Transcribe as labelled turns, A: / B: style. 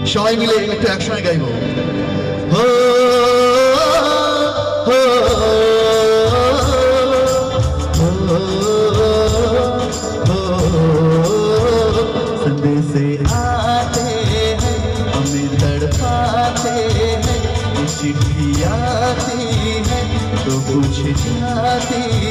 A: সবাই মিলে একটু একসঙ্গে গাইব। हो हो संदेश आते हैं हमें तड़पाते हैं, चिट्ठी आती है तो कुछ जाती